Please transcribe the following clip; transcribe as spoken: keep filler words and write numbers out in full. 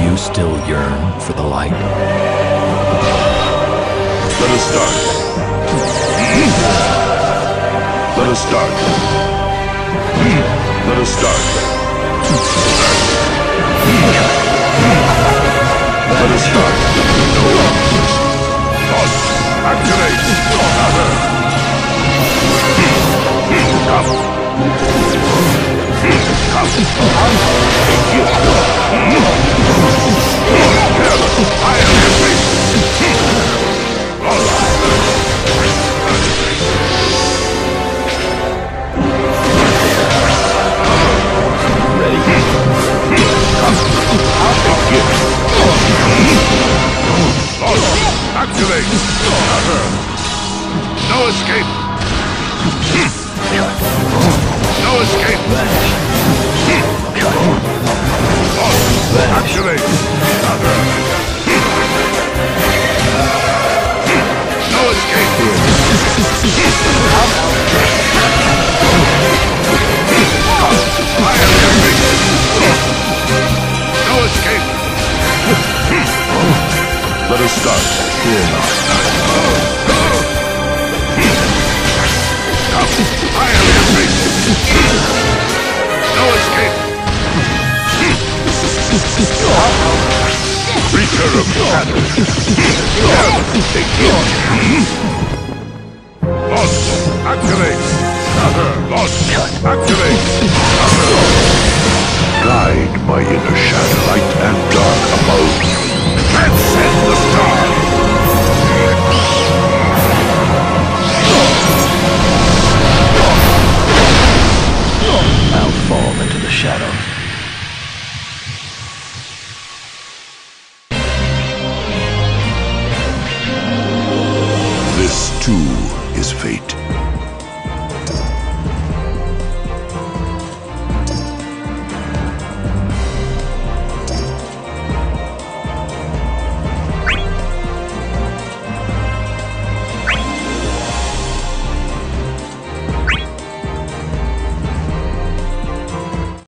you still yearn for the light? Let us start. Let us start. Let us start. Let us start. Toss. Activate. Come. Come. Take you. I am your face. Ready? Come. Take you. Activate. No escape. No escape. Activate. No escape. I am your face. No escape. Let us start. Fear not. I am your face. No escape. Creature of shadow. Take it. Lost. Activate. Lost. Activate. Guide my inner shadow, light and dark above. Transcend the stars. I'll fall into the shadow. This too is fate.